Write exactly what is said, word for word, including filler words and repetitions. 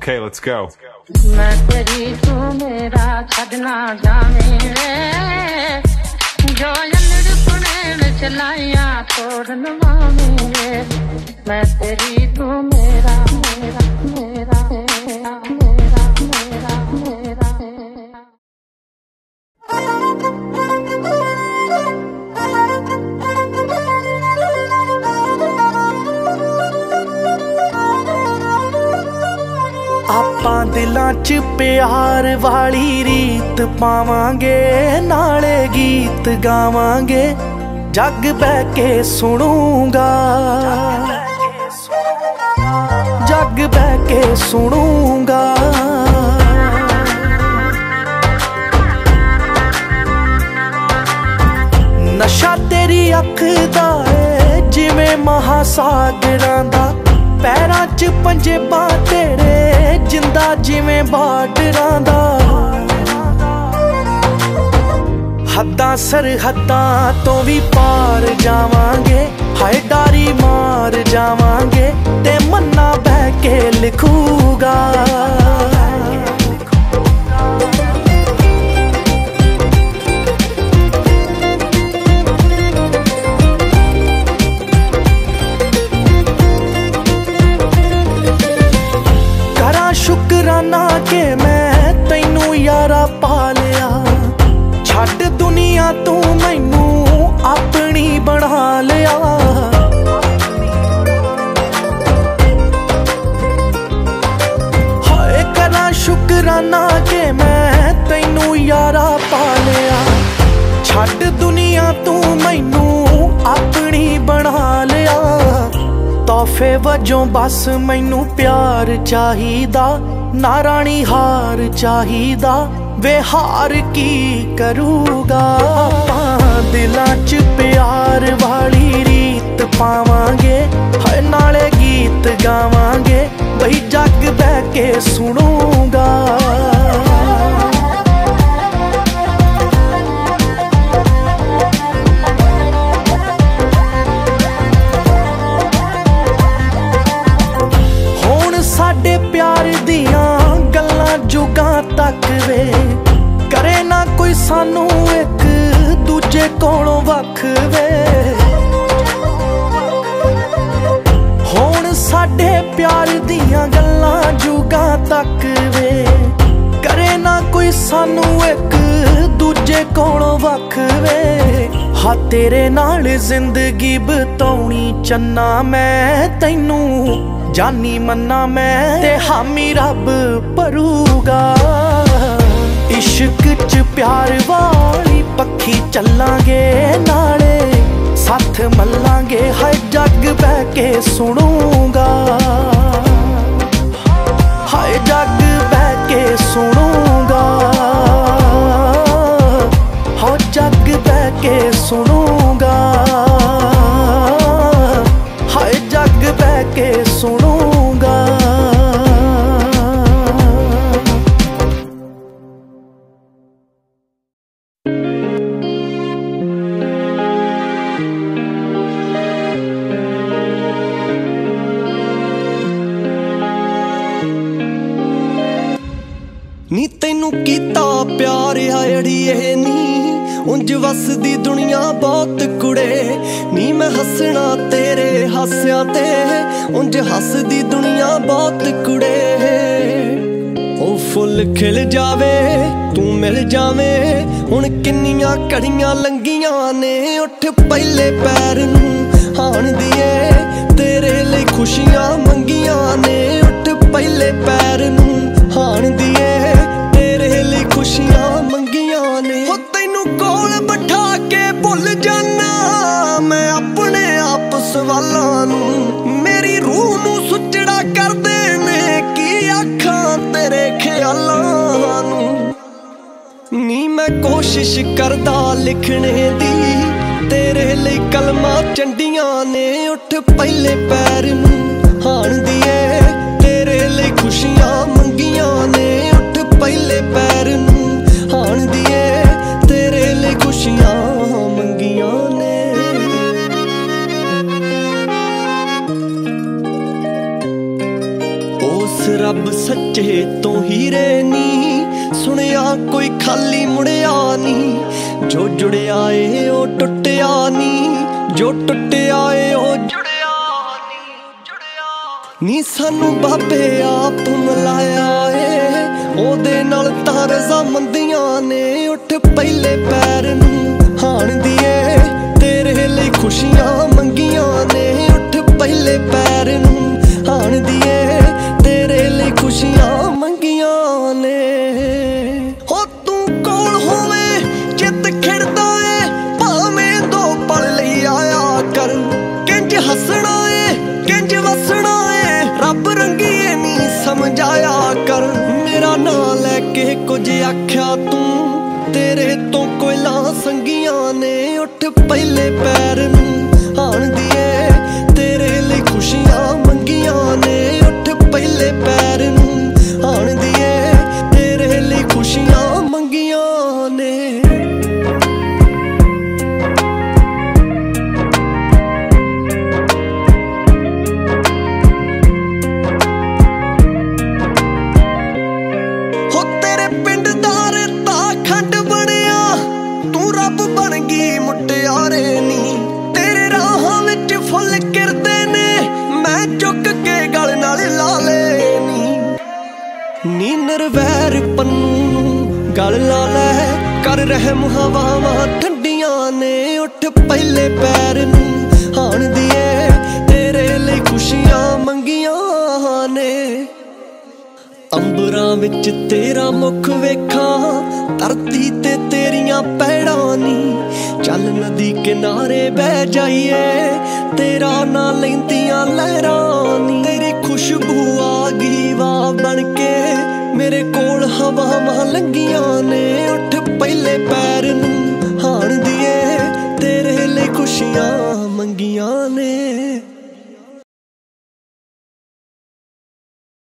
Okay, let's go. मैं तेरी तू मेरा छड़ना जावे जो लड़पुने में चलाया तोड़न मामे मैं तेरी तू मेरा मेरा मेरा मेरा मेरा मेरा मेरा ਆਪਾਂ ਦਿਲਾਂ 'ਚ ਪਿਆਰ ਵਾਲੀ ਰੀਤ ਪਾਵਾਂਗੇ ਨਾਲੇ ਗੀਤ ਗਾਵਾਂਗੇ ਜੱਗ ਬਹਿ ਕੇ ਸੁਣੂਗਾ ਜੱਗ ਬਹਿ ਕੇ ਸੁਣੂਗਾ ਨਸ਼ਾ ਤੇਰੀ ਅੱਖ ਦਾ ਏ ਜਿਵੇਂ ਮਹਾਸਾਗਰਾਂ ਦਾ ਪੈਰਾਂ 'ਚ ਪੰਜੇਬਾਂ ਤੇਰੇ ਜਿੰਦਾ ਜਿਵੇਂ ਬਾਰਡਰਾਂ ਦਾ ਹੱਦਾਂ ਸਰਹੱਦਾਂ ਤੋਂ ਵੀ ਪਾਰ ਜਾਵਾਂਗੇ ਹਾਏ ਡਾਰੀ ਮਾਰ ਜਾਵਾਂਗੇ ਤੇ ਮੰਨਾ ਬਹਿ ਕੇ ਲਿਖੂਗਾ शुकराना के मैं तैनू यारा पा लिया छड़ दुनिया तू मैनू अपनी बना लिया हाय करा शुकराना के मैं तैनू यारा पा लिया छड़ दुनिया तू मैनू अपनी बना लिया तोहफे वजों बस मैनू प्यार चाहिदा ना रानी हार चाहिदा वे हार की करूगा आपां दिलां च प्यार वाली रीत पावांगे हाय नाले गीत गावांगे बई जग बह के सुनूगा साडे प्यार दियां गल्लां जुगां तक वे करे ना कोई सानू एक दूजे कोलों वख वे हुण साडे प्यार दियां गल्लां जुगां तक वे करे ना कोई सानू एक दूजे कोलों वख वे हा तेरे नाल जिंदगी बिताउणी चन्ना मैं तैनू जानी मन्ना मैं ते हामी रब भरूगा इश्क च प्यार वाली पक्खी चलांगे नाले साथ मल्लांगे हाय जग बह के सुनूगा हाय जग बह के सुनूगा हाय जग बह के सुनूगा हाय जग बह के सुनूगा नी तैनू कीता प्यार अड़िए नी उंज वसदी दुनिया बहुत कुड़े नी मैं हसना तेरे हास्या ते उंज हसदी दुनिया बहुत कुड़े ओ फुल खिल जावे तू मिल जावे हुण किन्नियां घड़ियां लंघियां ने उठ पहले पैर नूं हाण दिए तेरे लई खुशियां मंगियां ने उठ पहले पैर नूं हाण दिए तेरे लई खुशियां मंगियां ने हो तैनू कोल बिठा के भुल जाना मैं अपने आप सवालां नूं मेरी रूह नूं सुचड़ा कर देने की आखां तेरे ख्यालां नूं नी मैं कोशिश करदा लिखने दी तेरे लई कलमां चंडियां ने उठ पहले पैर नूं हाण दिए तेरे लई खुशियां मंगियां ने उठ पहले पैर नूं हाण दिए तेरे लई खुशियां मंगियां ने उस रब सच्चे ਚੇਤੋਂ ਹੀਰੇ ਨੀ, ਸੁਣਿਆ ਕੋਈ ਖਾਲੀ ਮੁੜਿਆ ਨੀ। ਜੋ ਜੁੜਿਆ ਏ ਉਹ ਟੁੱਟਿਆ ਨੀ, ਜੋ ਟੁੱਟਿਆ ਏ ਉਹ ਜੁੜਿਆ ਨੀ, ਜੁੜਿਆ ਨੀ। ਸਾਨੂੰ ਬਾਬੇ ਆਪ ਮਿਲਾਇਆ ਏ, ਉਹਦੇ ਨਾਲ ਤਾਂ ਰਜ਼ਾਮੰਦੀਆਂ ਨੇ। ਉੱਠ ਪਹਿਲੇ ਪੈਰ ਨੂੰ ਹਾਣ ਦੀਏ, ਤੇਰੇ ਲਈ ਖੁਸ਼ੀਆਂ ਮੰਗੀਆਂ ਨੇ। ਉੱਠ ਪਹਿਲੇ ਪੈਰ ਨੂੰ ਹਾਣ ਦੀਏ, ਤੇਰੇ ਲਈ ਖੁਸ਼ੀਆਂ ਮੰਗੀਆਂ ਨੇ। ਹੋ ਤੂੰ ਕੋਲ ਹੋਵੇਂ ਚਿੱਤ ਖਿੜਦਾ ਏ, ਭਾਵੇਂ ਦੋ ਪਲ ਲਈ ਆਇਆ ਕਰ। ਕਿੰਜ ਹੱਸਣਾ ਏ ਕਿੰਜ ਵਸਣਾ ਏ, ਰੱਬ ਰੰਗੀਏ ਨੀ ਸਮਝਾਇਆ ਕਰ। ਮੇਰਾ ਨਾਂ ਲੈ ਕੇ ਕੁਝ ਆਖਿਆ ਤੂੰ, ਤੇਰੇ ਤੋਂ ਕੋਇਲਾਂ ਸੰਗੀਆਂ ਨੇ। ਉੱਠ ਪਹਿਲੇ ਪੈਰ ਨੂੰ ਹਾਣ ਦੀਏ, ਤੇਰੇ ਲਈ ਖੁਸ਼ੀਆਂ ਮੰਗੀਆਂ ਨੇ। ਉੱਠ ਪਹਿਲੇ ਪੈਰ ਨੂੰ ਹਾਣ ਦੀਏ, ਤੇਰੇ ਲਈ ਖੁਸ਼ੀਆਂ ਮੰਗੀਆਂ ਨੇ। ਹੋ ਤੇਰੇ ਪਿੰਡ ਦਾ ਰੇਤਾ ਖੰਡ ਬਣਿਆ, ਤੂੰ ਰੱਬ ਬਣ ਗਈ ਮੁਟਿਆਰੇ ਨੀ। ਤੇਰੇ ਰਾਹਾਂ ਵਿੱਚ ਫੁੱਲ ਕਿਰਦੇ ਨੇ, ਮੈਂ ਚੁੱਕ ਕੇ ਗਲ ਨਾਲ ਲਾ ਲੈ ਨੀ। ਨੀ ਨਿਰਵੈਰ ਪੰਨੂ ਨੂੰ ਗਲ ਲਾ ਲੈ, ਕਰ ਰਹਿਮ ਹਵਾਵਾਂ ਠੰਡੀਆਂ ਨੇ। ਉੱਠ ਪਹਿਲੇ ਪੈਰ ਨੂੰ ਹਾਣ ਦੀਏ, ਤੇਰੇ ਲਈ ਖੁਸ਼ੀਆਂ ਮੰਗੀਆਂ ਨੇ। ਅੰਬਰਾਂ ਵਿੱਚ ਤੇਰਾ ਮੁਖ ਵੇਖਾਂ, ਧਰਤੀ ਤੇ ਤੇਰੀਆਂ ਪੈੜਾਂ ਨੀ। ਚੱਲ ਨਦੀ ਕਿਨਾਰੇ ਬਹਿ ਜਾਈਏ, ਤੇਰਾ ਨਾਂ ਲੈਂਦੀਆਂ ਲਹਿਰਾਂ ਨੀ। ਤੇਰੀ ਖੁਸ਼ਬੂ ਆ ਗਈ ਵਾਹ ਬਣ ਕੇ, ਮੇਰੇ ਕੋਲ ਹਵਾਵਾਂ ਲੰਘੀਆਂ ਨੇ। ਉੱਠ ਪਹਿਲੇ ਪੈਰ ਨੂੰ ਹਾਣ ਦੀਏ, ਤੇਰੇ ਲਈ ਖੁਸ਼ੀਆਂ ਮੰਗੀਆਂ ਨੇ।